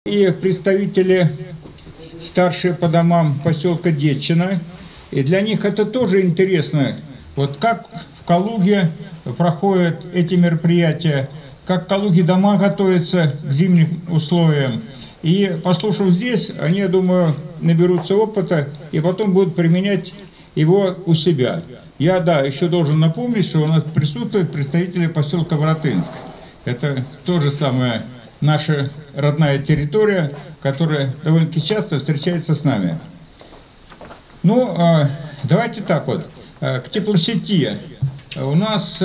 и представители старшие по домам поселка Детчина. И для них это тоже интересно. Вот как в Калуге проходят эти мероприятия, как в Калуге дома готовятся к зимним условиям. И послушав здесь, они, я думаю, наберутся опыта и потом будут применять его у себя. Я, еще должен напомнить, что у нас присутствуют представители поселка Воротынск. Это тоже самая наша родная территория, которая довольно-таки часто встречается с нами. Ну, давайте так вот, к теплосети. У нас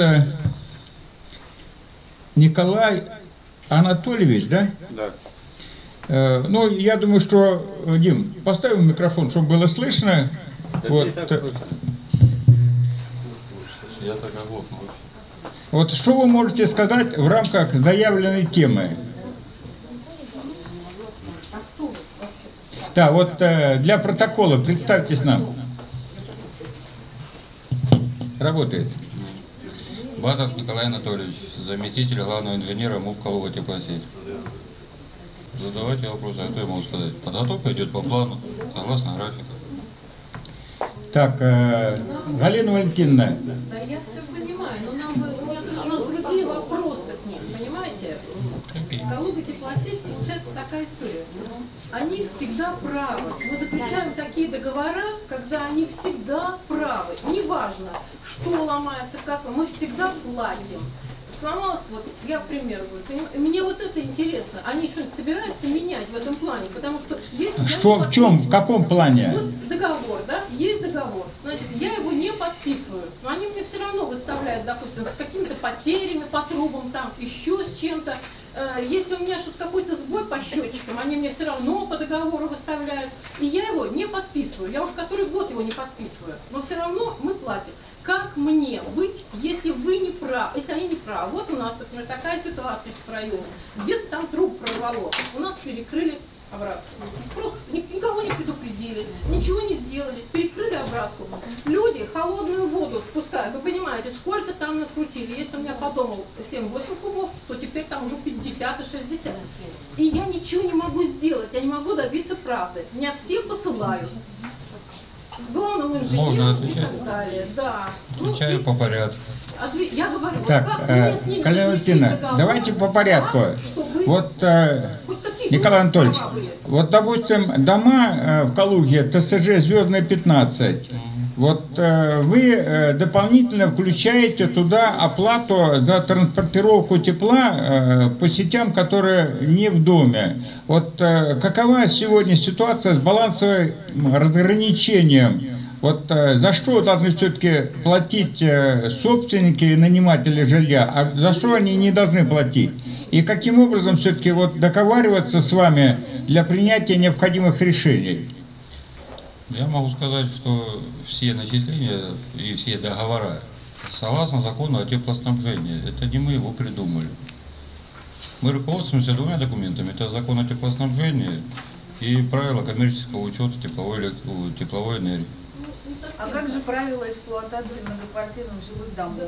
Николай Анатольевич, да? Да. Ну, я думаю, что, Дим, поставим микрофон, чтобы было слышно. Да, вот. Я так оглохну. Вот что вы можете сказать в рамках заявленной темы? Да, вот для протокола представьтесь нам. Работает. Батов Николай Анатольевич, заместитель главного инженера МУП Калуга теплосеть. Задавайте вопросы, а что я могу сказать? Подготовка идет по плану, согласно графику. Так, Галина Валентиновна. Да, я все понимаю, но у нас другие вопросы к ним, понимаете? С Калуга теплосеть получается такая история. Они всегда правы. Мы заключаем такие договора, когда они всегда правы. Неважно, что ломается, как мы всегда платим. Сломалось, вот я пример говорю, мне вот это интересно, они что-нибудь собираются менять в этом плане, потому что если что, в чем, в каком плане? Вот договор, да, есть договор, значит, я его не подписываю, но они мне все равно выставляют, допустим, с какими-то потерями по трубам, там, еще с чем-то. Если у меня что-то какой-то сбой по счетчикам, они мне все равно по договору выставляют, и я его не подписываю, я уже который год его не подписываю, но все равно мы платим. Как мне быть, если вы не правы, если они не правы? Вот у нас, например, такая ситуация в районе. Где-то там труб прорвало. У нас перекрыли обратно. Просто никого не предупредили, ничего не сделали, перекрыли обратку. Люди холодную воду спускают. Вы понимаете, сколько там накрутили. Если у меня по дому 7-8 кубов, то теперь там уже 50 и 60. И я ничего не могу сделать, я не могу добиться правды. Меня все посылают. Главному инженеру и так далее. Да. Отвечаю по порядку. Я говорю, так, вот как мне Галина Валентиновна, давайте по порядку. Вот, Николай Анатольевич, вот, допустим, дома в Калуге, ТСЖ «Звездная 15», вот вы дополнительно включаете туда оплату за транспортировку тепла по сетям, которые не в доме. Вот какова сегодня ситуация с балансовым разграничением? Вот за что должны все-таки платить собственники и наниматели жилья, а за что они не должны платить? И каким образом все-таки вот договариваться с вами для принятия необходимых решений? Я могу сказать, что все начисления и все договора согласно закону о теплоснабжении. Это не мы его придумали. Мы руководствуемся двумя документами. Это закон о теплоснабжении и правила коммерческого учета тепловой энергии. А как же правила эксплуатации многоквартирных жилых домов?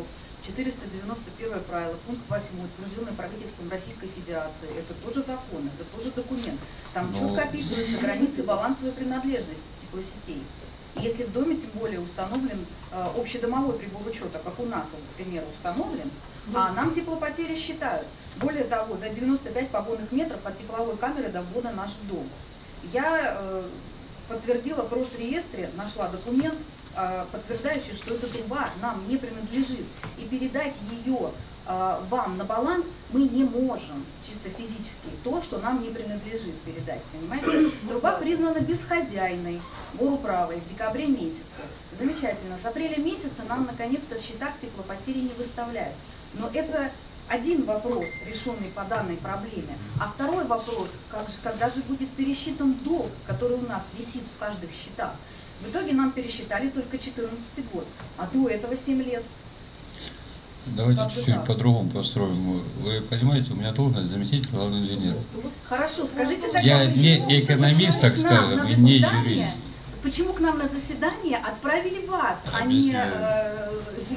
491 правило, пункт 8, утвержденный правительством Российской Федерации. Это тоже закон, это тоже документ. Там четко описываются границы балансовой принадлежности теплосетей. И если в доме, тем более, установлен общедомовой прибор учета, как у нас, к примеру, установлен, а нам теплопотери считают. Более того, за 95 погонных метров от тепловой камеры до ввода в наш дом. Я подтвердила в Росреестре, нашла документ, подтверждающий, что эта труба нам не принадлежит. И передать ее вам на баланс мы не можем, чисто физически, то, что нам не принадлежит, передать, понимаете? Труба признана бесхозяйной горуправой в декабре месяце. Замечательно. С апреля месяца нам, наконец-то, в счетах теплопотери не выставляют. Но это один вопрос, решенный по данной проблеме. А второй вопрос, когда же будет пересчитан долг, который у нас висит в каждых счетах. В итоге нам пересчитали только 2014 год, а до этого 7 лет. Давайте чуть-чуть по-другому построим. Вы понимаете, у меня должность заместитель главного инженера. Хорошо, скажите тогда, я не экономист, так скажем, и не юрист. Почему к нам на заседание отправили вас, а не юриста,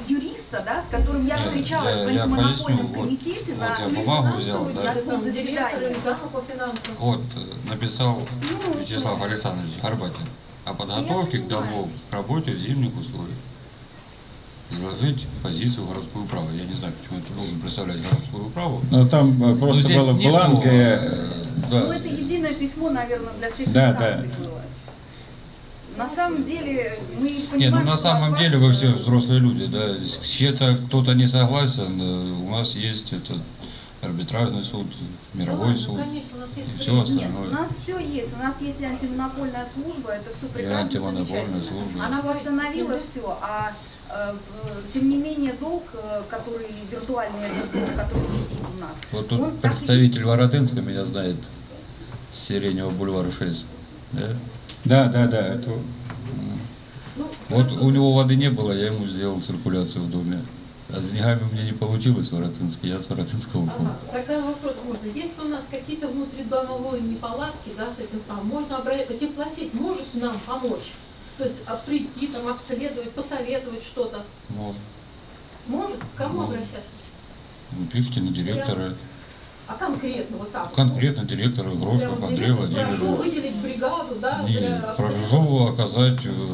юриста, да, с которым я встречалась в я антимонопольном поясню, комитете вот на я бумагу взял, да. на Там заседании. директор или зам по финансам. Вот, написал Вячеслав Александрович Горбатин о подготовке к домов, к работе в зимних условиях. Изложить позицию городского права. Я не знаю, почему это должен представлять городскую право. Но там просто здесь было нет бланк. слова, да. Ну, это единое письмо, наверное, для всех Да, инстанций было. На самом деле, мы понимаем, Не, ну на что самом от деле вас, вы все взрослые люди, да. С чем-то кто-то не согласен, у нас есть этот арбитражный суд, мировой суд Конечно, у нас есть и все время. Нет, остальное. у нас все есть. У нас есть и антимонопольная служба, это все прекрасно, антимонопольная замечательно. служба. Она восстановила все, а тем не менее долг, который виртуальный, этот долг, который висит у нас. Вот он тут так и представитель висит. Воротынска меня знает с Сиреневого бульвара 6. Да? Да. Это... Ну, Вот хорошо. у него воды не было, я ему сделал циркуляцию в доме. А с деньгами у меня не получилось в Воротынске, я с Воротынска ушел. Ага, тогда вопрос можно. Если у нас какие-то внутридомовые неполадки, да, с этим самым, можно обратиться, теплосеть может нам помочь? То есть прийти, там, обследовать, посоветовать что-то. Может. Может? К кому Может. обращаться? Ну, пишите на директора. А конкретно вот так? Конкретно директора Грошева Прям Андрея директор, прошу Владимировича. выделить бригаду, да, Не, для прошу оказать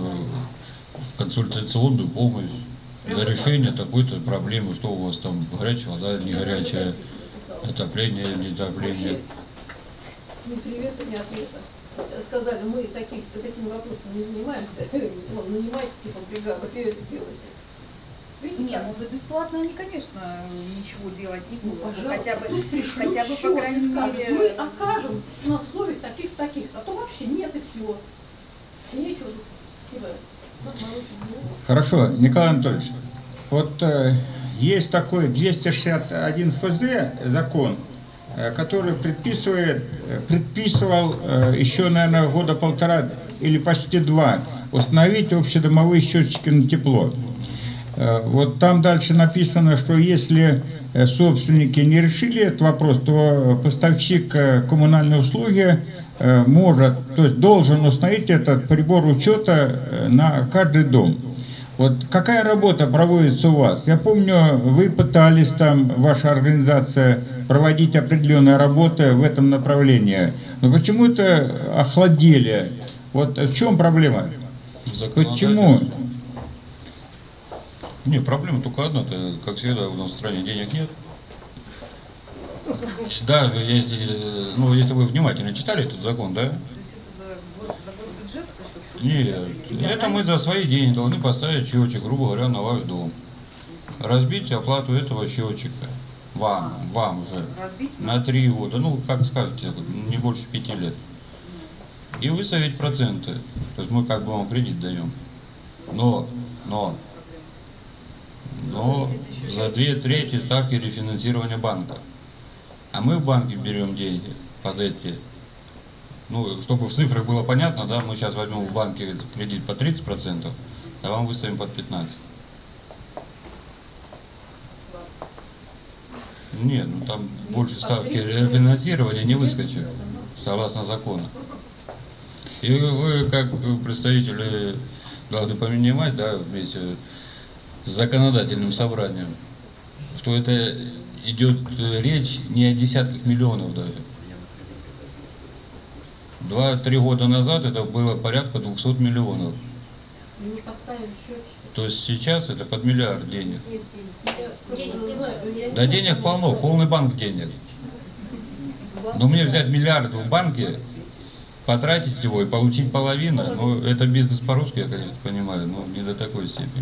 консультационную помощь для решения такой-то проблемы, что у вас там горячая вода, не горячая, отопление, не отопление. Ни привета, ни ответа. Сказали, мы такими вопросами не занимаемся. Вон, нанимайте типа бригаду, и это делайте. Видите, Не, как? ну за бесплатно они, конечно, ничего делать не Ну, будут. пожалуйста, Хотя бы, пусть пришлют хотя бы счет по и крайней скажут, мере... мы окажем на условиях таких-таких, а то вообще нет и все. И нечего тут кидать. Хорошо, Николай Анатольевич, вот есть такой 261 ФЗ закон, который предписывал еще, наверное, года полтора или почти два установить общедомовые счетчики на тепло. Вот там дальше написано, что если собственники не решили этот вопрос, то поставщик коммунальной услуги может, то есть должен установить этот прибор учета на каждый дом. Вот какая работа проводится у вас? Я помню, вы пытались там, ваша организация, проводить определенные работы в этом направлении. Но почему-то охладели. Вот в чем проблема? Почему? Не, проблема только одна, как всегда, у нас в стране денег нет. Да, если вы внимательно читали этот закон, да? То есть это за госбюджет? За счет Нет, это мы за свои деньги должны поставить счетчик, грубо говоря, на ваш дом. Разбить оплату этого счетчика. Вам уже. Разбить? На 3 года, ну, как скажете, не больше 5 лет. И выставить проценты. То есть мы как бы вам кредит даем. Но за 2/3 ставки рефинансирования банка. А мы в банке берем деньги под эти. Ну, чтобы в цифрах было понятно, да, мы сейчас возьмем в банке кредит по 30%, а вам выставим под 15%. Нет, ну там больше ставки рефинансирования не выскочит, согласно закону. И вы, как представители, должны понимать, да, вместе с законодательным собранием, что это идет речь не о десятках миллионов даже. 2-3 года назад это было порядка 200 миллионов. Не поставим счетчики. То есть сейчас это под миллиард денег. Нет, я знаю, я не Да знаю, денег полно, полный банк денег. Но мне взять миллиард в банке, потратить его и получить половину, ну это бизнес по-русски, я, конечно, понимаю, но не до такой степени.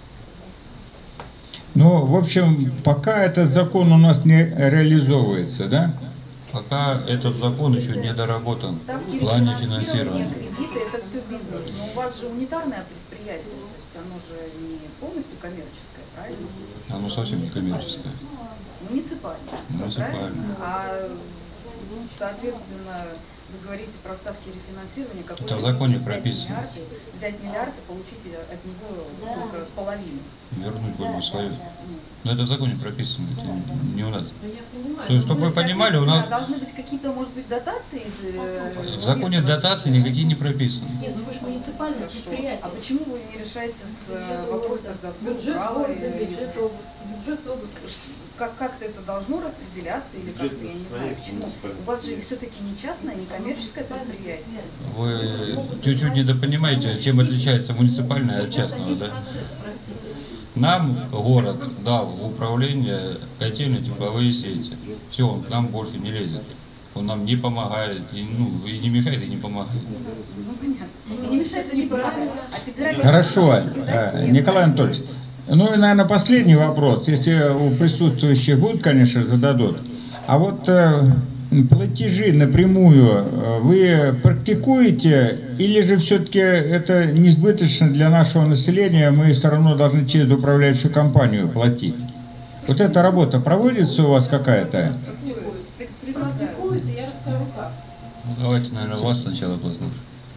Ну, в общем, пока этот закон у нас не реализовывается, да? Пока этот закон еще не доработан Ставки в плане рефинансирования, финансирования. кредиты, это все бизнес. Но у вас же унитарное предприятие, то есть оно же не полностью коммерческое, правильно? Оно совсем не коммерческое. Муниципальное. Муниципальное. Правильно? А, соответственно, Вы говорите про ставки рефинансирования, какой Это в законе прописано. Взять миллиард и получить от него только половину. Вернуть больше свою. Но это в законе прописано, это не у нас. Ну, я понимаю. То есть, чтобы вы понимали, у нас должны быть какие-то, может быть, дотации? в законе дотации никакие не прописаны. Нет, ну вы же муниципальное предприятие. А почему вы не решаете с вопрос тогда с Бюджет права города, и- бюджет области. Бюджет области. Как-то это должно распределяться или как-то, я не знаю, почему. У вас же все-таки не частное, не коммерческое предприятие. Вы чуть-чуть недопонимаете, чем отличается муниципальное от частного, да? Простите. Нам город дал в управление котельно-тепловые сети. Все, он к нам больше не лезет. Он нам не помогает, и не мешает, и не помогает. Ну, понятно. И не мешает, и не помогает. А федеральное Хорошо, законодательство дать всем. Николай Анатольевич. Ну и, наверное, последний вопрос, если у присутствующих будут, конечно, зададут. А вот платежи напрямую вы практикуете, или же все-таки это несбыточно для нашего населения, мы все равно должны через управляющую компанию платить? Вот эта работа проводится у вас какая-то? Практикуют, и я расскажу как. Ну, давайте, наверное, вас сначала послушаем.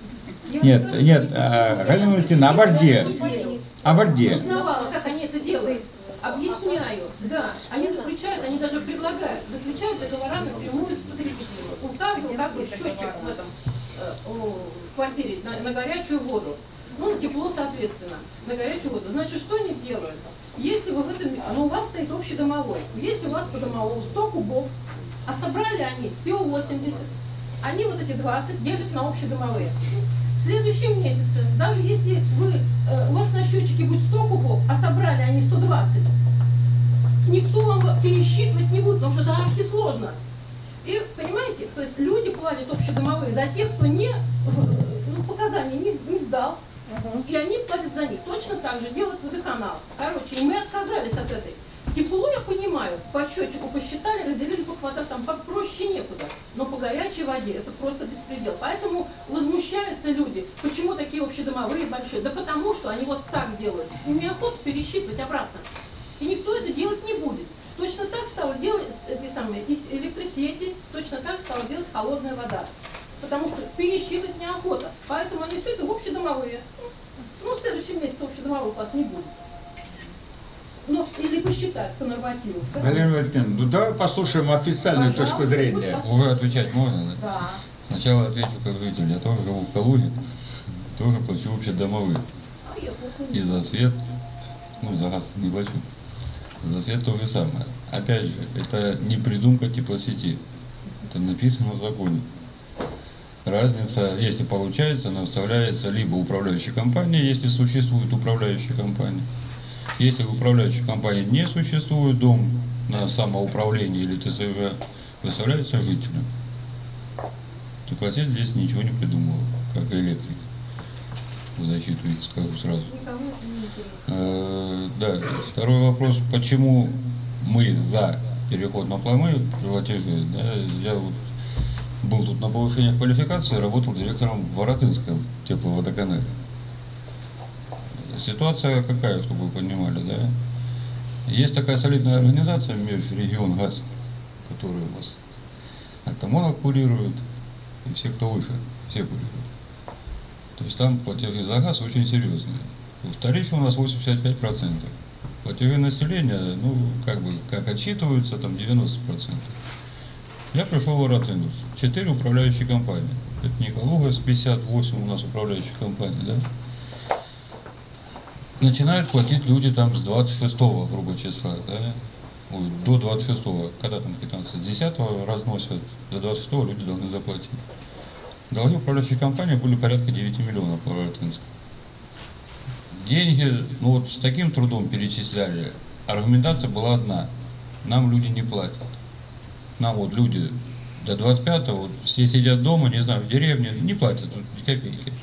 Нет, Галина Валентиновна, о Борде. О Борде. Узнавала, как они это делают. Объясняю, да. Они заключают, они даже предлагают, заключают договора напрямую с потребителями. У каждого как бы счетчик в этом в квартире на горячую воду. Ну, на тепло, соответственно, на горячую воду. Значит, что они делают? Если вы в этом, у вас стоит общедомовой, есть у вас по домовому 100 кубов, а собрали они всего 80, они вот эти 20 делят на общедомовые. В следующем месяце, даже если у вас на счетчике будет 100 кубов, а собрали они 120, никто вам пересчитывать не будет, потому что это архисложно. И, понимаете, то есть люди платят общедомовые за тех, кто показания не сдал, и они платят за них. Точно так же делает водоканал. Короче, и мы отказались от этой. Тепло, я понимаю, по счетчику посчитали, разделили по квадратам, попроще некуда. Но по горячей воде это просто беспредел. Поэтому возмущаются люди. Почему такие общедомовые большие? Да потому что они вот так делают. Им неохота пересчитывать обратно. И никто это делать не будет. Точно так стало делать из электросети, точно так стала делать холодная вода. Потому что пересчитывать неохота. Поэтому они все это в общедомовые. Ну, в следующем месяце общедомовых у вас не будет. Ну, или посчитать по нормативу. Галина Валентиновна, ну давай послушаем официальную точку зрения. Уже отвечать можно, да? Да. Сначала отвечу как житель. Я тоже живу в Калуге, тоже плачу общедомовые. А я плохо. И за свет, за газ не плачу. За свет то же самое. Опять же, это не придумка теплосети. Это написано в законе. Разница, если получается, она вставляется либо управляющей компанией, если существует управляющая компания. Если в управляющей компании не существует, дом на самоуправление или ТСЖ, выставляется жителям. Теплосеть здесь ничего не придумала, как и электрик. В защиту их скажу сразу. Никому это не интересно. Да, второй вопрос, почему мы за переход на платежи. Да, я вот был тут на повышение квалификации, работал директором в Воротынском тепловодоканале. Ситуация какая, чтобы вы понимали, да? Есть такая солидная организация Межрегионгаз, которая у вас Артамонов курирует, и все, кто выше, все курируют. То есть там платежи за газ очень серьезные. В тарифе у нас 85%. Платежи населения, как отчитываются, там 90%. Я пришел в Воротынск. 4 управляющие компании. Это не Калуга, с 58 у нас управляющих компаний, да? Начинают платить люди там с 26-го, грубо числа, да? Ой, до 26-го, когда там 15, с 10-го разносят, до 26-го люди должны заплатить. Долги управляющей компании были порядка 9 миллионов по Воротынску. Деньги, с таким трудом перечисляли. Аргументация была одна. Нам люди не платят. Нам люди до 25-го, все сидят дома, не знаю, в деревне, не платят ни копейки.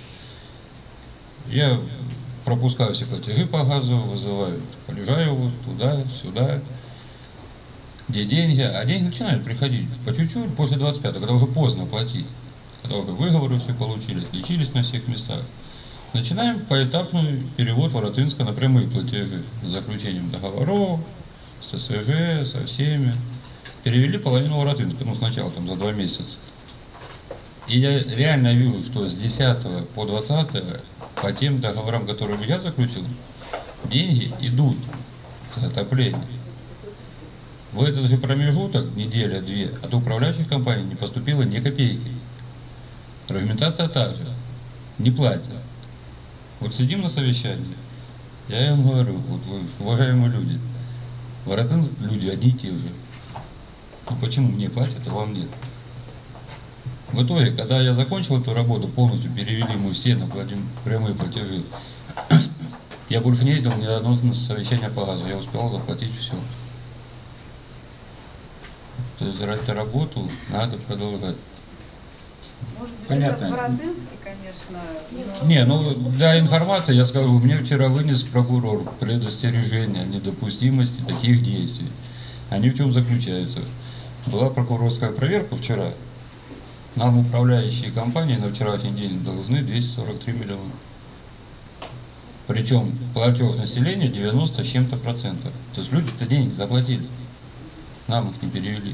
Я пропускаю все платежи по газу, вызываю Полежаеву туда-сюда, где деньги, а деньги начинают приходить по чуть-чуть после 25-го, когда уже поздно платить, когда уже выговоры все получили, отличились на всех местах. Начинаем поэтапный перевод Воротынска на прямые платежи с заключением договоров, с ТСЖ, со всеми. Перевели половину Воротынска, сначала там за 2 месяца. И я реально вижу, что с 10 по 20 по тем договорам, которые я заключил, деньги идут за отопление. В этот же промежуток, неделя-две, от управляющих компаний не поступило ни копейки. Аргументация та же. Не платят. Вот сидим на совещании, я им говорю, вот вы, уважаемые люди, Воротынск люди одни и те же. Ну почему мне платят, а вам нет? В итоге, когда я закончил эту работу, полностью перевели мы все на прямые платежи. Я больше не ездил ни на одно совещание по газу, я успел заплатить все. То есть ради работу надо продолжать. Может быть, Понятно. это Воротынске, конечно. Не, ну для информации я скажу, мне вчера вынес прокурор предостережение о недопустимости таких действий. Они в чем заключаются? Была прокурорская проверка вчера. Нам управляющие компании на вчерашний день должны 243 миллиона. Причем платеж населения 90 с чем-то процентов. То есть люди-то денег заплатили. Нам их не перевели.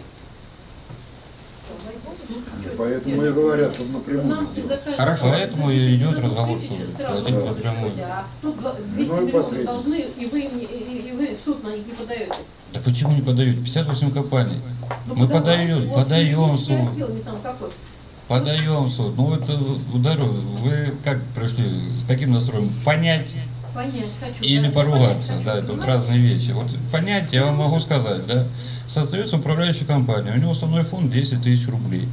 Поэтому и говорят, чтобы напрямую Нам сделать. из-за каждого Хорошо. Поэтому и идет разговор, тысячи что сразу платить говорят, напрямую. а тут 200 Ну и миллионов посредник. должны, и вы в суд на них не подаете. Да почему не подают? 58 компаний. Ну, Мы подавайте. подаем, У вас подаем в юридический суд. отдел, не знаю какой. Подаем в суд. Ну это ударю. Вы как пришли с таким настроем? Понять Понять хочу. или да, поругаться? понять Да, хочу, это вот понимаете? разные вещи. Вот понять я вам могу сказать, да. Создается управляющая компания, у него основной фонд 10 тысяч рублей.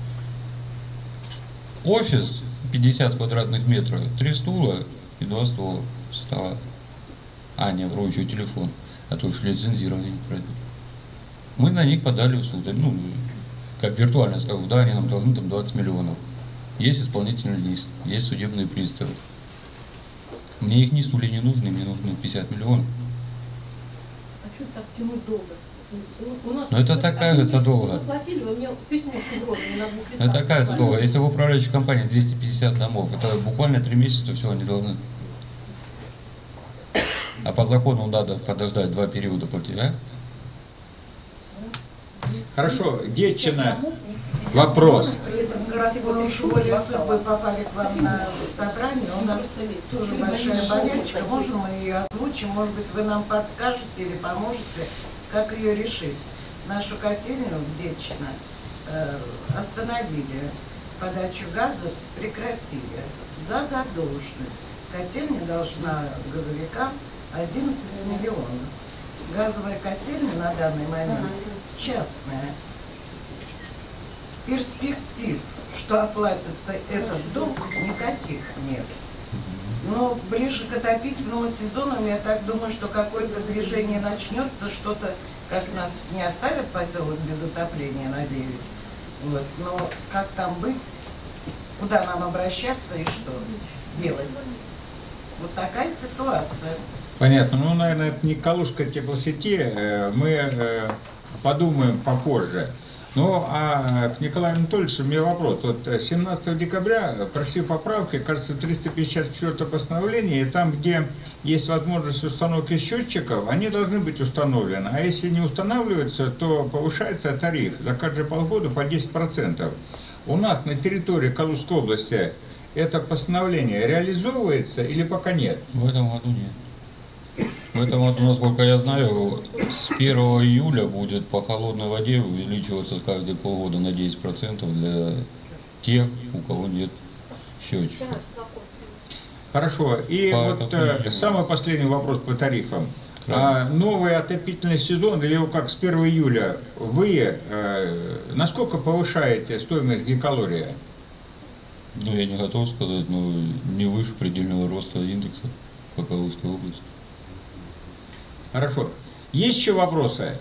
Офис 50 квадратных метров, 3 стула и 2 стола, стола. А, не, вру, еще телефон, а то уж лицензирование не пройдет. Мы на них подали в суд. Ну, как виртуально скажу, да, они нам должны там 20 миллионов. Есть исполнительный лист, есть судебные приставы. Мне их ни стулья не нужны, мне нужны 50 миллионов. А что так тянуть долго? У нас Но это так кажется один месяц долго. Заплатили, вы мне письмо с угрозами на 2 листах. Это кажется прислали. долго. Если в управляющей компании 250 домов, это буквально 3 месяца все они должны. А по закону надо подождать 2 периода платежа. Хорошо, Детчина, вопрос. При этом городской школе вы попали к вам на собрание, у нас тоже большая болячка. Можно мы ее озвучим? Может быть, вы нам подскажете или поможете, как ее решить? Нашу котельную в Детчино остановили, подачу газа прекратили за задолженность. Котельня должна газовикам 11 миллионов. Газовая котельня на данный момент частная. Перспектив, что оплатится этот долг, никаких нет. Но ближе к отопительному сезону, я так думаю, что какое-то движение начнется, что-то, как нас не оставят поселок без отопления, надеюсь. Вот. Но как там быть, куда нам обращаться и что делать? Вот такая ситуация. Понятно. Ну, наверное, это не Калужской теплосети. Мы подумаем попозже. Ну, а к Николаю Анатольевичу у меня вопрос. Вот 17 декабря прошли поправки, кажется, 354 постановление, и там, где есть возможность установки счетчиков, они должны быть установлены. А если не устанавливаются, то повышается тариф за каждые полгода по 10%. У нас на территории Калужской области это постановление реализовывается или пока нет? В этом году нет. В этом году, насколько я знаю, с 1 июля будет по холодной воде увеличиваться каждые полгода на 10% для тех, у кого нет счетчика. Хорошо. И По вот какому самый последний вопрос по тарифам. Да. Новый отопительный сезон, или его как с 1 июля, вы насколько повышаете стоимость гекалория? Ну, я не готов сказать, но не выше предельного роста индекса по Калужской области. Хорошо. Есть еще вопросы?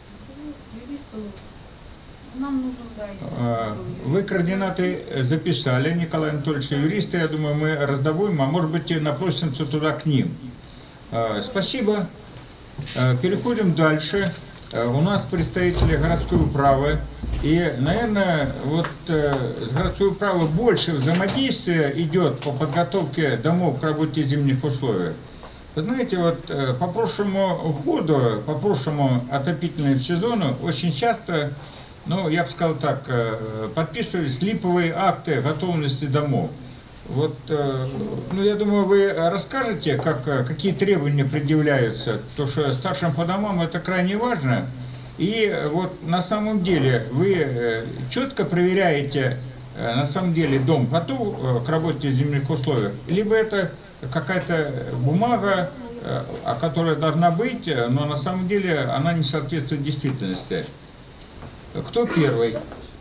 Нам нужен, да, естественно, Вы координаты записали, Николай Анатольевич, юристы, я думаю, мы раздобудем, а может быть и напросимся туда к ним. Спасибо. Переходим дальше. У нас представители городской управы. И, наверное, вот с городской управы больше взаимодействия идет по подготовке домов к работе в зимних условиях. Вы знаете, вот по прошлому году, по прошлому отопительному сезону очень часто ну, я бы сказал так, подписывались липовые акты готовности домов. Вот, ну, я думаю, вы расскажете, какие требования предъявляются, потому что старшим по домам это крайне важно. И вот на самом деле вы четко проверяете, на самом деле дом готов к работе в земных условиях, либо это какая-то бумага, которая должна быть, но на самом деле она не соответствует действительности. Кто первый?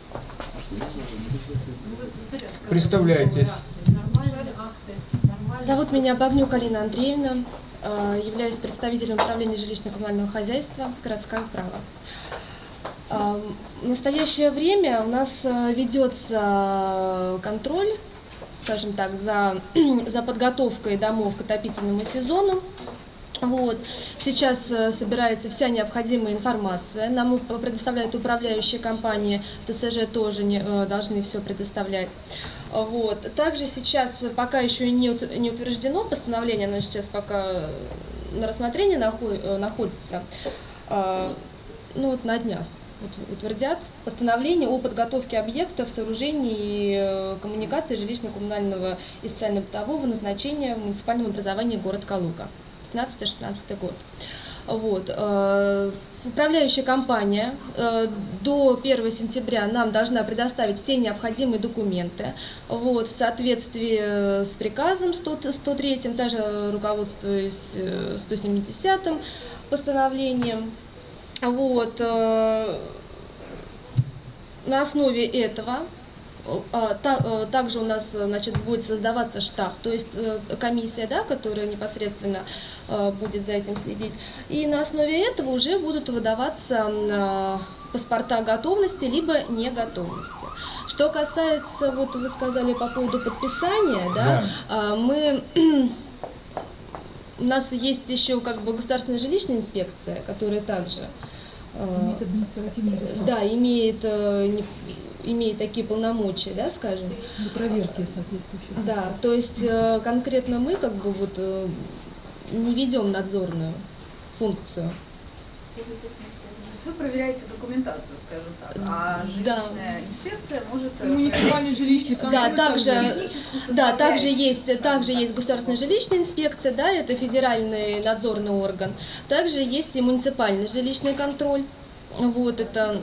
Представляйтесь. Зовут меня Багнюк Алина Андреевна, являюсь представителем управления жилищно-коммунального хозяйства, городское право. В настоящее время у нас ведется контроль, скажем так, за подготовкой домов к отопительному сезону. Вот. Сейчас собирается вся необходимая информация. Нам предоставляют управляющие компании, ТСЖ тоже должны все предоставлять. Вот. Также сейчас пока еще не утверждено постановление, оно сейчас пока на рассмотрении находится. Ну вот на днях утвердят постановление о подготовке объектов, сооружений и коммуникации жилищно-коммунального и социально-бытового назначения в муниципальном образовании город Калуга. 15-16 год. Вот. Управляющая компания до 1 сентября нам должна предоставить все необходимые документы. Вот, в соответствии с приказом 103, также руководствуясь 170 постановлением. Вот. На основе этого также у нас, значит, будет создаваться штаб, то есть комиссия, да, которая непосредственно будет за этим следить. И на основе этого уже будут выдаваться паспорта готовности либо неготовности. Что касается, вот вы сказали по поводу подписания, да. У нас есть еще как бы государственная жилищная инспекция, которая также имеет такие полномочия, да, скажем. Для проверки соответствующих. Да, то есть конкретно мы как бы вот не ведем надзорную функцию. Вы проверяете документацию, скажем так, а жилищная инспекция может... Муниципальный жилищный контроль. Да, также есть государственная жилищная инспекция, да, это федеральный надзорный орган. Также есть и муниципальный жилищный контроль. Вот это...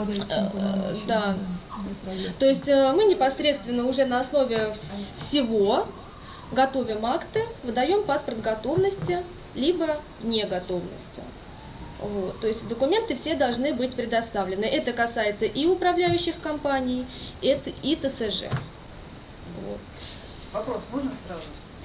Да. То есть мы непосредственно уже на основе всего готовим акты, выдаем паспорт готовности, либо неготовности. Вот. То есть документы все должны быть предоставлены. Это касается и управляющих компаний, и ТСЖ. Вот. Вопрос можно сразу?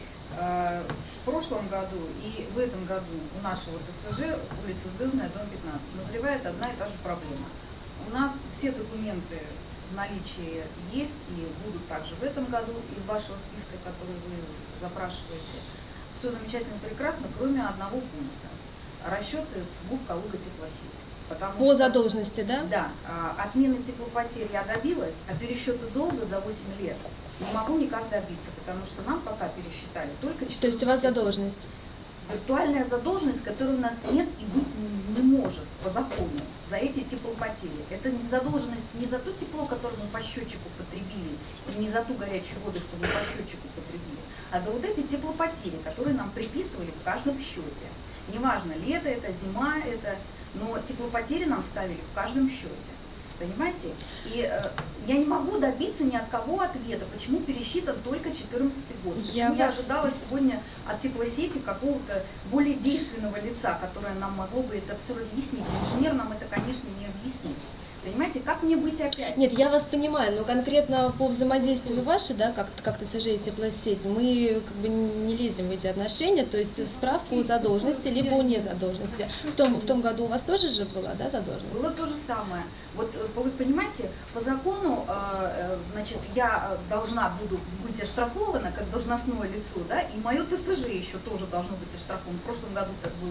В прошлом году и в этом году у нашего ТСЖ, улица Звездная, дом 15, назревает одна и та же проблема. У нас все документы в наличии есть и будут также в этом году из вашего списка, который вы запрашиваете. Все замечательно, прекрасно, кроме одного пункта. Расчеты с ГУП Калуга теплосеть. По задолженности, да? Да. Отмены теплопотерь я добилась, а пересчеты долга за 8 лет не могу никак добиться, потому что нам пока пересчитали только 14. То есть у вас задолженность? Виртуальная задолженность, которой у нас нет и быть не может по закону за эти теплопотери. Это не задолженность не за то тепло, которое мы по счетчику потребили, и не за ту горячую воду, что мы по счетчику потребили, а за вот эти теплопотери, которые нам приписывали в каждом счете. Неважно, лето это, зима это, но теплопотери нам ставили в каждом счете. Понимаете? И я не могу добиться ни от кого ответа, почему пересчитан только 2014 год. Почему я ожидала сегодня от теплосети какого-то более действенного лица, которое нам могло бы это все разъяснить. Инженер нам это, конечно, не объяснит. Понимаете, как мне быть опять? Нет, я вас понимаю, но конкретно по взаимодействию ваше, да, как ТСЖ и теплосеть, мы как бы не лезем в эти отношения, то есть справку о задолженности, либо о незадолженности. В том году у вас тоже же была, да, задолженность? Было то же самое. Вот вы понимаете, по закону, значит, я должна буду быть оштрафована как должностное лицо, да, и мое ТСЖ еще тоже должно быть оштрафовано. В прошлом году так было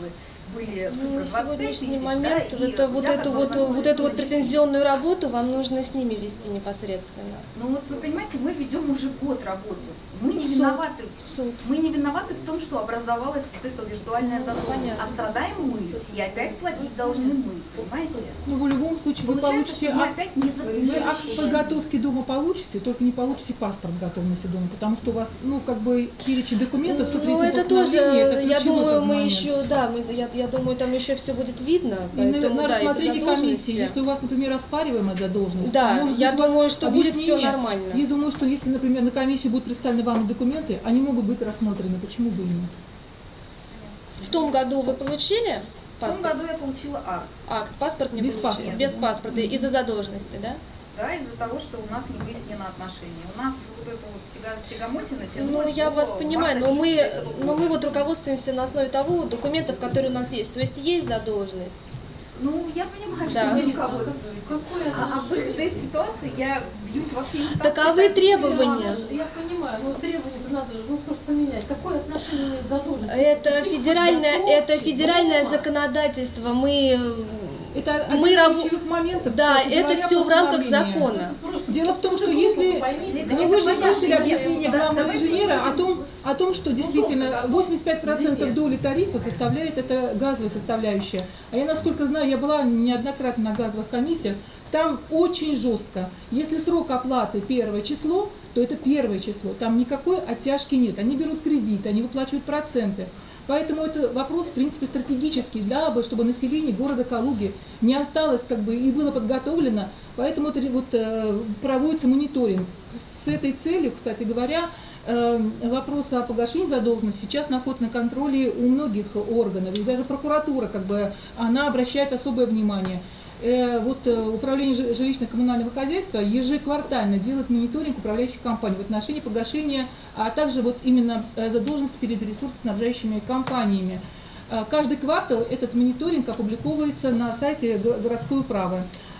были цифры Ну, на 25 сегодняшний тысяч, момент да, и это, вот, я эту, как бы вот, на основе вот эту вот своих- претензионную работу вам нужно с ними вести непосредственно. Ну вот вы понимаете, мы ведем уже год работу. Мы не Суд. виноваты. Суд. Мы не виноваты в том, что образовалась вот эта виртуальная задолженность. понятно. А страдаем мы, и опять платить должны мы, понимаете? Ну, в любом случае вы Получается, получите что мы акт, опять не вы акт защищены. подготовки дома получите, только не получите паспорт готовности дома, потому что у вас, ну, как бы перечень документов, 103 Ну, это тоже, постановление, это я ключевой думаю, как мы момент. еще, да, я думаю, там еще все будет видно. И на Поэтому, да, и рассмотрение по задолженности. комиссии, если у вас, например, оспариваемая задолженность, Да, может я быть, у вас думаю, что будет все объяснение. нормально. Я думаю, что если, например, на комиссию будут представлены вам документы, они могут быть рассмотрены. Почему бы и нет? В том году вы получили В том паспорт? году я получила акт, Акт, паспорт не Без получили. паспорта, Без да? паспорта, из-за задолженности, да? да, из-за того, что у нас не выяснено отношения. У нас вот это вот тягомотина Ну, тянулась я до вас понимаю, марта но мы, месяца этого года. но мы вот руководствуемся на основе того документов, которые у нас есть. То есть есть задолженность. Ну, я понимаю, Да. что вы руководствуетесь. Какое А в этой ситуации я бьюсь во все инстанции. Таковы так, требования. Я понимаю, но требования надо просто поменять. Какое отношение имеет задолженность? Это федеральное законодательство. Мы Это Мы один рабо- из ключевых моментов. да, кстати это говоря, все в рамках постановления. закона. Дело в том, что если... Поймите, Ну, вы же понятно, слышали нет, объяснение да, главного давайте инженера будем- о том, что действительно 85% Извините. доли тарифа составляет это газовая составляющая. А я, насколько знаю, я была неоднократно на газовых комиссиях, там очень жестко. Если срок оплаты 1 число, то это 1 число. Там никакой оттяжки нет. Они берут кредит, они выплачивают проценты. Поэтому это вопрос, в принципе, стратегический, чтобы население города Калуги не осталось и было подготовлено. Поэтому это проводится мониторинг. С этой целью, кстати говоря, вопрос о погашении задолженности сейчас находится на контроле у многих органов. И даже прокуратура, она обращает особое внимание. Управление жилищно-коммунального хозяйства ежеквартально делает мониторинг управляющих компаний в отношении погашения, а также именно задолженности перед ресурсоснабжающими компаниями. Каждый квартал этот мониторинг опубликовывается на сайте городской управы.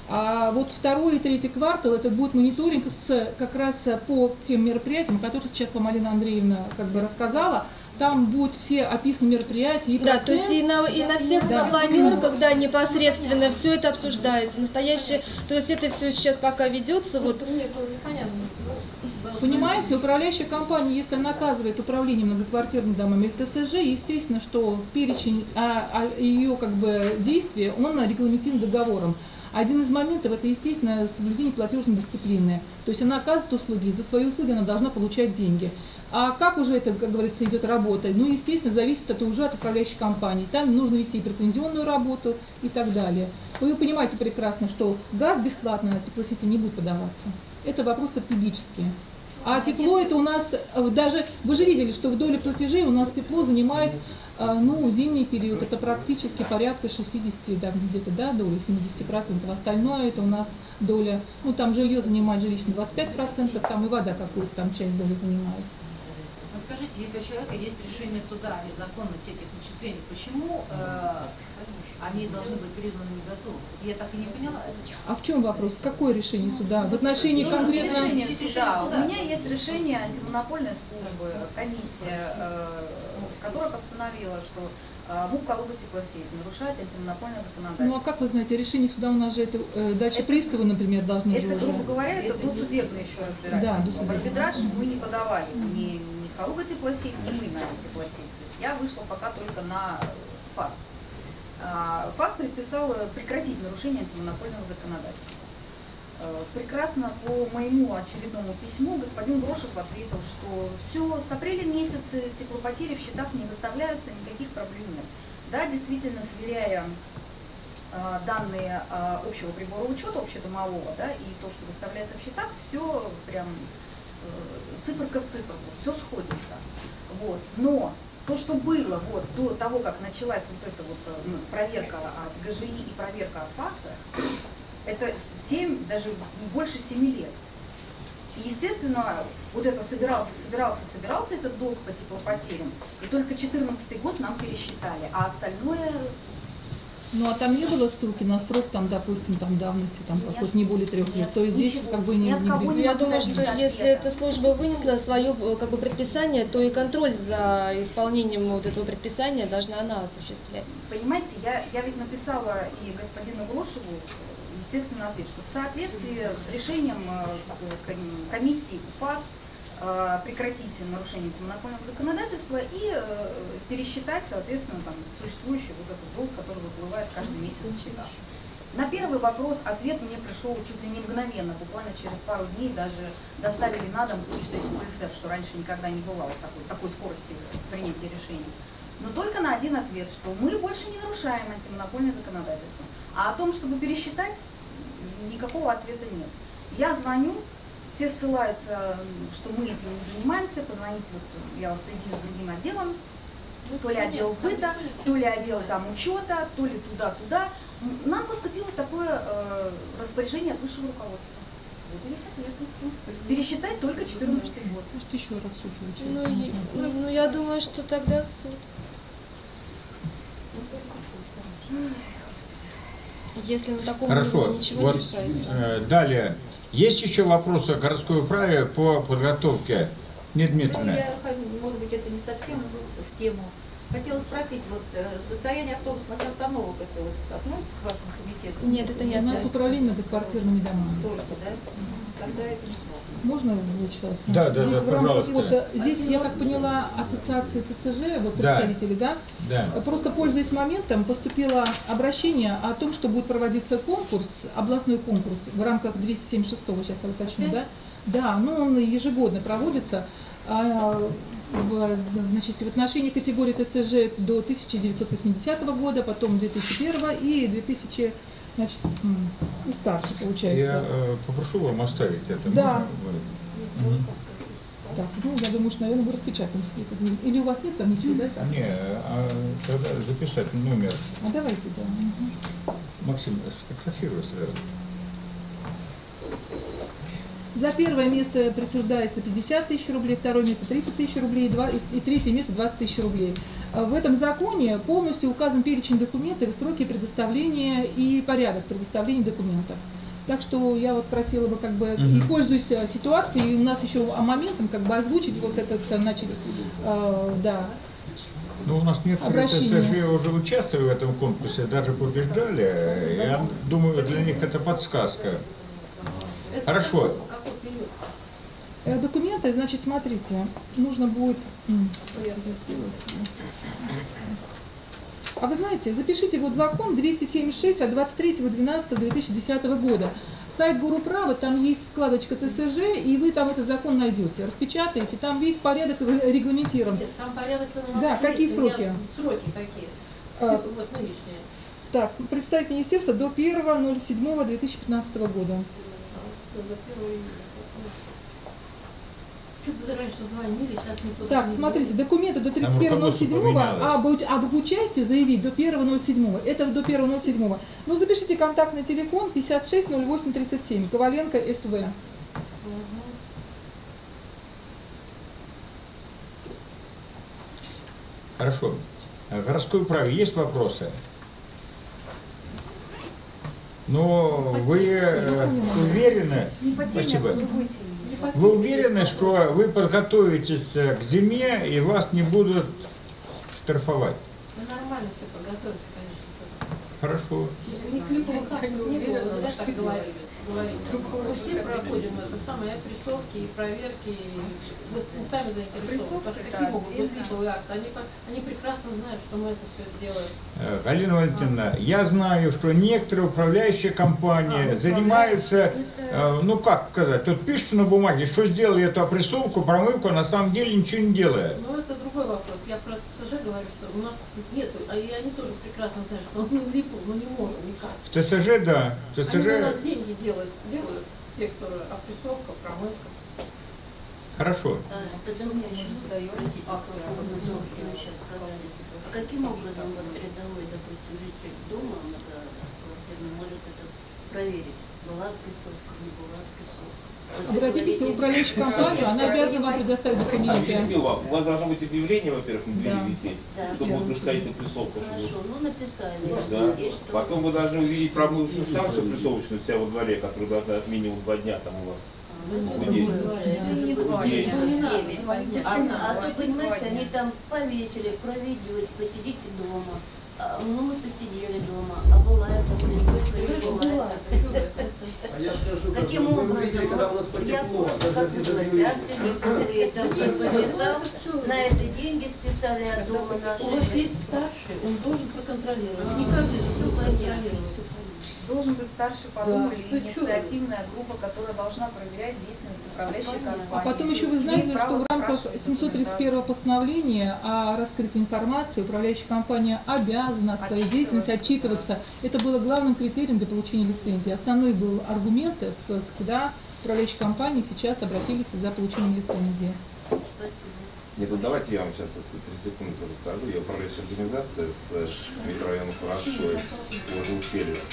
А второй и третий квартал это будет мониторинг как раз по тем мероприятиям, которые сейчас вам Алина Андреевна рассказала. Там будут все описаны мероприятия и Да, то есть и на всех Да. планерках, да, непосредственно все это обсуждается. Настоящее, то есть это все сейчас пока ведется. Мне непонятно. Понимаете, управляющая компания, если она оказывает управление многоквартирными домами или ТСЖ, естественно, что перечень ее действия, он регламентирован договором. Один из моментов это, естественно, соблюдение платежной дисциплины. То есть она оказывает услуги, за свои услуги она должна получать деньги. А как уже это, как говорится, идет работа? Ну, естественно, зависит это уже от управляющей компании. Там нужно вести и претензионную работу и так далее. Вы понимаете прекрасно, что газ бесплатно теплосети не будет подаваться. Это вопрос стратегический. А тепло это у нас, даже, вы же видели, что в доле платежей у нас тепло занимает, зимний период, это практически порядка 60, доли 70%. Остальное это у нас доля, там жилье занимает жилищно 25%, там и вода какую-то там часть доли занимает. Скажите, если у человека есть решение суда о законности этих начислений, почему они должны быть признаны неготовыми? Я так и не поняла. А в чем вопрос? Какое решение суда? В отношении конкретно... Решение Есть суда. решение суда. У меня есть решение антимонопольной службы, комиссия, которая постановила, что МУП Калуга теплосеть нарушает антимонопольное законодательство. Ну а как вы знаете, решение суда у нас же это дача приставы, например, должны же Это, уже... грубо говоря, это досудебное еще разбирательство. Да, В арбитраж мы не подавали, ни Калуга теплосеть, ни мы на теплосеть. То есть я вышла пока только на ФАС. ФАС предписал прекратить нарушение антимонопольного законодательства. Прекрасно по моему очередному письму господин Грошев ответил, что все, с апреля месяца теплопотери в счетах не выставляются, никаких проблем нет. Да, действительно, сверяя данные общего прибора учета, общедомового, да, и то, что выставляется в счетах, все прям циферка в циферку, все сходится. Но то, что было до того, как началась эта проверка от ГЖИ и проверка от ФАСа, это 7, даже больше 7 лет. И, естественно, это собирался этот долг по теплопотерям, и только 2014 год нам пересчитали, а остальное Ну а там не было ссылки на срок, там, допустим, там давности, там Нет. какой-то не более 3 лет. Нет, То есть здесь ничего. как бы не Ни от кого Ну, не я могу думаю, что добиться если ответа. эта служба вынесла свое как бы предписание, то и контроль за исполнением вот этого предписания должна она осуществлять. Понимаете, я ведь написала и господину Грошеву, естественно, ответ, что в соответствии с решением комиссии УФАС прекратить нарушение антимонопольного законодательства и пересчитать, соответственно, там, существующий вот этот долг, который выплывает каждый месяц в счетах. На первый вопрос ответ мне пришел чуть ли не мгновенно, буквально через пару дней даже доставили на дом почту СПСР, что раньше никогда не бывало такой скорости принятия решений. Но только на один ответ, что мы больше не нарушаем антимонопольное законодательство. А о том, чтобы пересчитать, никакого ответа нет. Я звоню, все ссылаются, что мы этим не занимаемся, позвоните, вот я вас соединю с другим отделом, то ли отдел сбыта, то ли отдел там учета, то ли туда-туда. Нам поступило такое распоряжение от высшего руководства. Вот и весь ответ. Пересчитать только 2014 год. Может, еще раз суд получается. Ну, я думаю, что тогда суд. Если на таком Хорошо. уровне ничего не Вот, решается. далее. Есть еще вопросы городской управе по подготовке? Нет, Ну, Дмитриевна. я, может быть, это не совсем в тему. Хотела спросить, вот состояние автобусных остановок, это вот относится к вашему комитету? Нет, это не У нас относится. управление многоквартирными домами. Только, да? Тогда это не плохо. Можно, Вячеслав Александрович? Да, да, Здесь да, в рамках пожалуйста. здесь, я так поняла, ассоциации ТСЖ, вот Да. представители, да? Да. Просто пользуясь моментом, поступило обращение о том, что будет проводиться конкурс, областной конкурс в рамках 276-го, сейчас я уточню, да? Да, но он ежегодно проводится. Значит, в отношении категории ТСЖ до 1980 года, потом 2001 и 2000, значит, старше получается. Я попрошу вам оставить это. Да. Мгм. Так, ну, я думаю, что, наверное, вы распечатаем себе. Или у вас нет там ничего, да? там? Не, тогда записать номер. А давайте, да. Мгм. Максим, сфотографируй сразу. За первое место присуждается 50 тысяч рублей, второе место 30 тысяч рублей и третье место 20 тысяч рублей. В этом законе полностью указан перечень документов, сроки предоставления и порядок предоставления документов. Так что я вот просила бы, как бы, и пользуясь ситуацией, и у нас еще моментом, как бы, озвучить вот этот, значит, да. Ну, у нас некоторые Обращение. ТСЖ уже участвовали в этом конкурсе, даже побеждали. Я думаю, для них это подсказка. Хорошо. Какой период? Документы, значит, смотрите, нужно будет... Я сделаю себе. А вы знаете, запишите вот закон 276 от 23.12.2010 года. Сайт Горуправа, там есть вкладочка ТСЖ, и вы там этот закон найдете. Распечатаете, там весь порядок регламентирован. Нет, там порядок Да, какие сроки? Сроки какие? Вот нынешние. Так, представить министерство до 1.07.2015 года. Что-то раньше звонили, сейчас никто Так, не смотрите, звонит. документы до Там руководство 31.07, поменялось. об участии заявить до 1.07. Это до 1.07. Ну, запишите контактный телефон 56 08 37, Коваленко СВ. Хорошо. В городской управе есть вопросы? Но вы уверены, Не по теме, а спасибо. по другой теме. Вы уверены, что вы подготовитесь к зиме и вас не будут штрафовать? Мы нормально все подготовимся, конечно. Хорошо. Не было, зря так говорили. Мы все проходим это самое, опрессовки и проверки, и вы сами заинтересованы. Потому что какие могут быть липовые акты? Они прекрасно знают, что мы это все сделаем. Галина Валентиновна, я знаю, что некоторые управляющие компании занимаются, ну как сказать, тут пишут на бумаге, что сделали эту опрессовку, промывку, а на самом деле ничего не делая. Ну это другой вопрос. Я про ТСЖ говорю, что у нас нету, и они тоже прекрасно знают, что мы в липу, но не можем никак. В ТСЖ, да. В Они на нас ТСЖ... деньги делают те, кто опрессовка, промывка. Хорошо. Почему я не задаю спросить, вы сейчас сказали, а каким образом вот рядовой, допустим, житель дома многоквартирный может это проверить? Была опрессовка, не была опрессовка? Обратитесь в управляющую компанию, она обязана вам предоставить документы. Объясню вам. У вас должно быть объявление, во-первых, на двери Да. висеть, Да. что будет происходить опрессовка. Хорошо, ну написали. Да. И что? Потом вы должны увидеть промывочную станцию прессовочную у себя во дворе, которая должна от минимум 2 дня там у вас. Ну, Есть. Не два, Есть. А то, понимаете, они там повесили, проведете, посидите дома. Ну, мы посидели дома, а была это присутка, не была это. Каким образом? Я просто, как вы говорите, акты подписал, на это деньги списали от дома наши. У вас есть старший, он должен проконтролировать. Не каждый же все контролирует. Должен быть старший по дому Да. или Ты инициативная группа, которая должна проверять деятельность управляющей компании. А потом еще вы знаете, Имеет что право в рамках спрашивать 731 постановления о раскрытии информации управляющая компания обязана о своей деятельности отчитываться. Это было главным критерием для получения лицензии. Основной был аргумент, когда управляющие компании сейчас обратились за получением лицензии. Спасибо. Нет, ну давайте я вам сейчас 3 секунды расскажу. Я управляющая организация с микрорайона Курашой, положил сервис.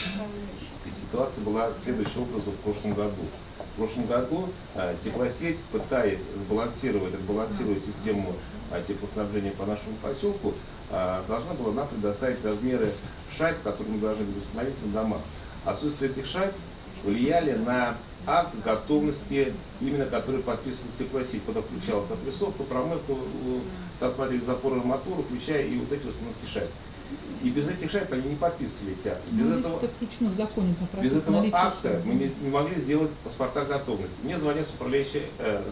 И ситуация была следующим образом в прошлом году. В прошлом году теплосеть, пытаясь отбалансировать систему теплоснабжения по нашему поселку, должна была нам предоставить размеры шайб, которые мы должны были установить на домах. Отсутствие этих шайб влияли на акт готовности, именно который подписан теплосеть, куда включалась опрессовка, промывка, там смотрели запоры арматуры, включая и вот эти установки шайб. И без этих шайб они не подписывали эти акты. Это включено в законе. Без этого акта мы не могли сделать паспорта готовности. Мне звонят с управления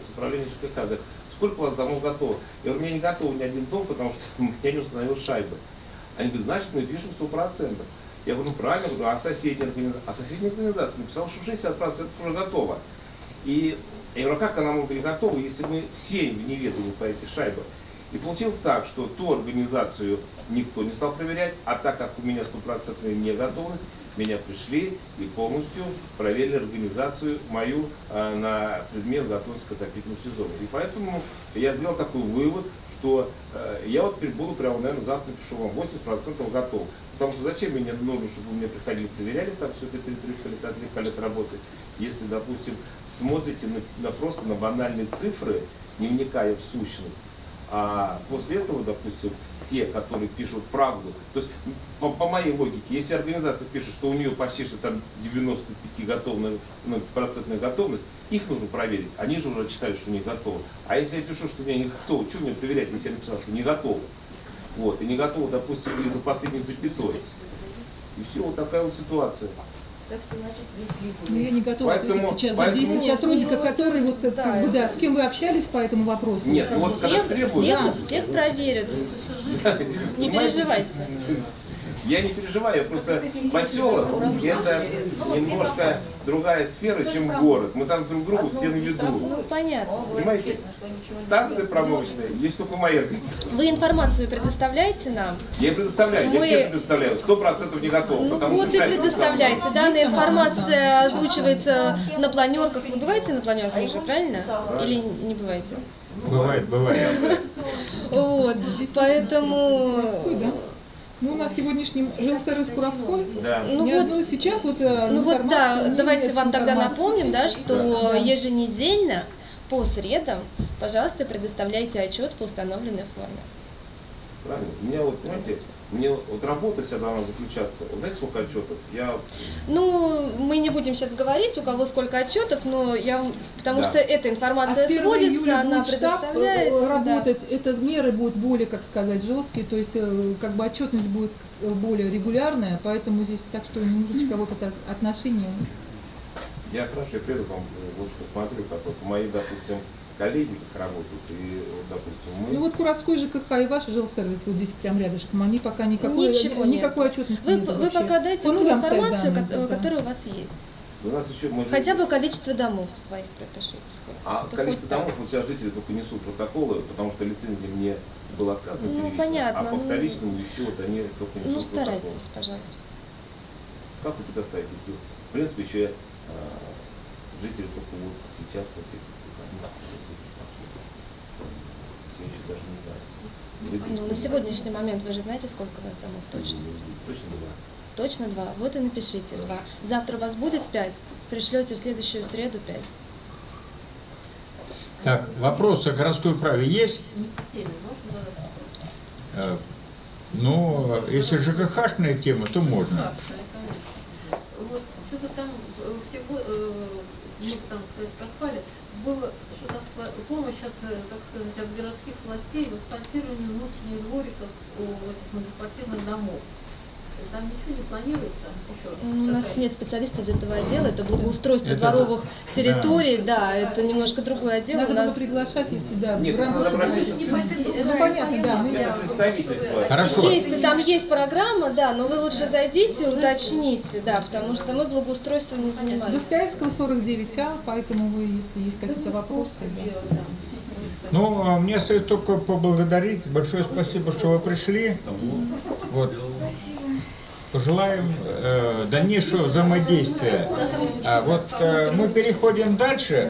ЖКХ, говорят, сколько у вас домов готово? Я говорю, у меня не готов ни один дом, потому что я не установил шайбы. Они говорят, значит, мы пишем 100%. Я говорю, ну правильно, говорю, а соседняя организация написала, что 60% уже готово. И я говорю, а как она может быть готова, если мы все в неведении по эти шайбы? И получилось так, что ту организацию никто не стал проверять, а так как у меня 100% неготовность, меня пришли и полностью проверили организацию мою на предмет готовности к отопительному сезону. И поэтому я сделал такой вывод, что я вот буду прямо, наверное, завтра пишу вам 80% готов. Потому что зачем мне нужно, чтобы вы мне приходили, проверяли там все это 3 лет работы, если, допустим, смотрите просто на банальные цифры, не вникая в сущность. А после этого, допустим, те, которые пишут правду, то есть по моей логике, если организация пишет, что у нее почти что там 95% готовность, их нужно проверить. Они же уже читали, что не готовы. А если я пишу, что у меня не готово, что мне проверять, если я написал, что не готово? Вот, и не готово, допустим, из-за последней запятой. И все, вот такая вот ситуация. Так что, значит, если Ну, я не готова ответить сейчас за действия сотрудника, который вот с кем вы общались по этому вопросу. Нет, ну вот когда требуют... Всех проверят. Не переживайте. Я не переживаю, я просто поселок, это немножко другая сфера, чем город. Мы там друг другу все на виду. Ну, понятно. Понимаете? Станция промывочная есть только в моей организации. Вы информацию предоставляете нам? Я предоставляю, я честно предоставляю, 100% не готов. Ну вот и предоставляйте. Данная информация озвучивается на планерках. Вы бываете на планерках уже, правильно? Или не бываете? Бывает. Вот, поэтому... Ну, у нас сегодняшний жилсервис Куровской. Да. Ну вот сейчас вот. Ну вот да, давайте вам тогда напомним, да, что еженедельно по средам, пожалуйста, предоставляйте отчет по установленной форме. Правильно. У меня вот, понимаете, мне вот работа вся должна заключаться. Вот знаете, сколько отчетов? Ну, мы не будем сейчас говорить, у кого сколько отчетов, но потому что эта информация сводится, она предоставляется. Работать, это меры будут более, как сказать, жесткие, то есть как бы отчетность будет более регулярная, поэтому здесь так что немножечко вот это отношение. Я хорошо, я приеду к вам, вот посмотрю, как вот мои, допустим, коллеги как работают, и, допустим, мы... Ну вот Куровской ЖКХ и ваш жилсервис вот здесь прям рядышком, они пока никакой отчетности не дают. Вы пока дайте ту информацию, которая у вас есть. У нас еще, хотя бы количество домов своих пропишите. А количество домов, вот сейчас жители только несут протоколы, потому что лицензия мне была отказана перевести, понятно, а по вторичному еще вот они только несут протоколы. Старайтесь, пожалуйста. Как вы предоставите? В принципе, еще жители только вот сейчас после этих я еще даже не знаю. На сегодняшний момент вы же знаете, сколько у нас домов точно? Точно 2. Точно 2. Вот и напишите 2. Завтра у вас будет 5, пришлете в следующую среду 5. Так, вопросы о городской праве есть? Ну, если ЖКХ-шная тема, то можно. Вот что-то там в те годы, мы там сказать проспали, было что-то помощь от, так сказать, от городских властей в асфальтировании внутренних двориков у этих многоквартирных домов. Там ничего не планируется еще? У нас нет специалиста из этого отдела, это благоустройство Это дворовых территорий, да, это немножко другой отдел. Надо У было нас приглашать, если да. Нет, надо обратиться. Ну понятно, да. Это представительство. Хорошо. там есть программа, да, но вы лучше зайдите, уточните, да, потому что мы благоустройством не занимаемся. Достоевского 49А, поэтому вы, если есть какие-то вопросы, да. Ну, мне остается только поблагодарить. Большое спасибо, что вы пришли. Вот. Пожелаем дальнейшего взаимодействия. Вот мы переходим дальше.